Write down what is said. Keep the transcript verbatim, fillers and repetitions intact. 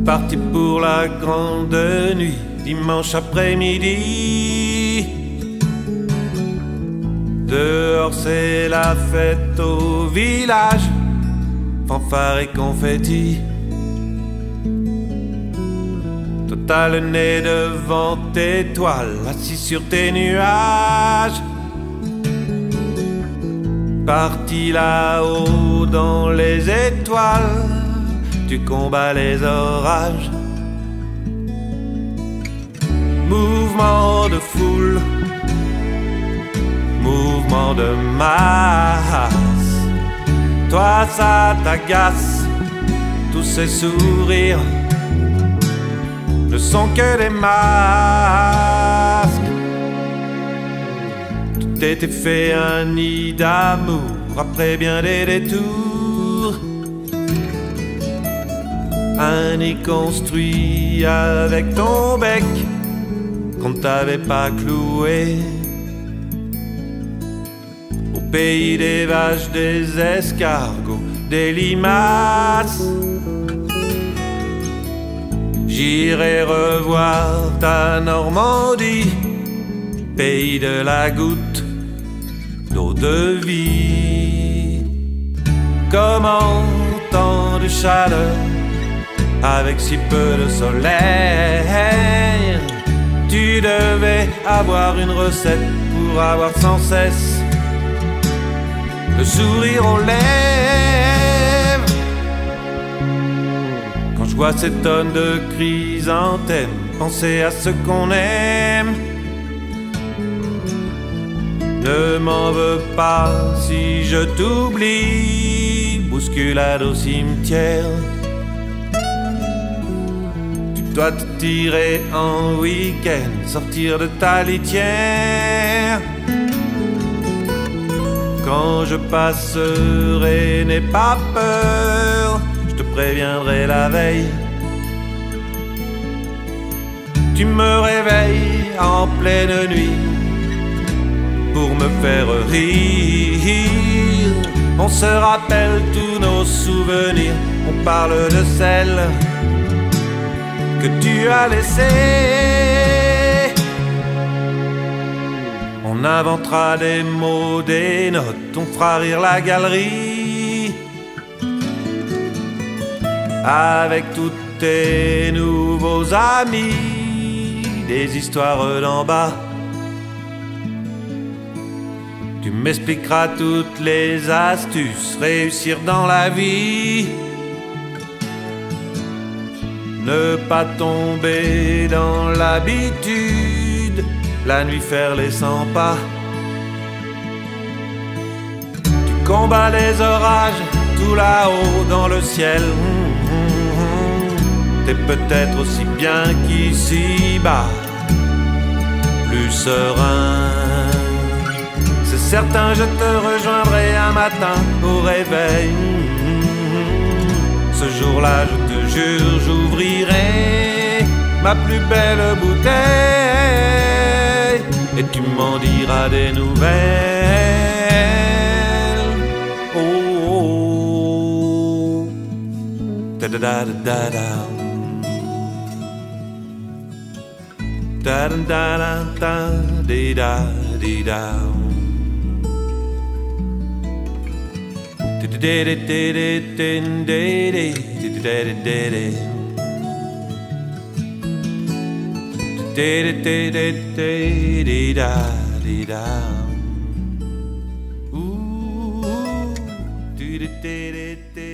Parti pour la grande nuit, dimanche après-midi. Dehors c'est la fête au village, fanfare et confetti. Toi t'as le nez devant tes toiles, assis sur tes nuages. Parti là-haut dans les étoiles, tu combats les orages. Mouvement de foule, mouvement de masse. Toi ça t'agace, tous ces sourires ne sont que des masques. Tout était fait un nid d'amour après bien des détours. Un nid construit avec ton bec qu'on ne t'avait pas cloué. Au pays des vaches, des escargots, des limaces, j'irai revoir ta Normandie, pays de la goutte d'eau de vie. Comment tant de chaleur avec si peu de soleil? Tu devais avoir une recette pour avoir sans cesse le sourire aux lèvres. Quand je vois ces tonnes de chrysanthèmes, penser à ce qu'on aime. Ne m'en veux pas si je t'oublie, bousculade au cimetière. Toi te tirer en week-end, sortir de ta litière. Quand je passerai, n'aie pas peur, je te préviendrai la veille. Tu me réveilles en pleine nuit pour me faire rire. On se rappelle tous nos souvenirs, on parle de celle que tu as laissé. On inventera des mots, des notes, on fera rire la galerie avec tous tes nouveaux amis, des histoires d'en bas. Tu m'expliqueras toutes les astuces, réussir dans la vie. Ne pas tomber dans l'habitude, la nuit faire les cent pas. Tu combats les orages, tout là-haut dans le ciel. T'es peut-être aussi bien qu'ici-bas, plus serein. C'est certain, je te rejoindrai un matin au réveil. Ce jour-là, je te jure, j'ouvrirai ma plus belle bouteille et tu m'en diras des nouvelles. Oh, oh, oh. Da da da da da. Da da da da da da da da. Ooh,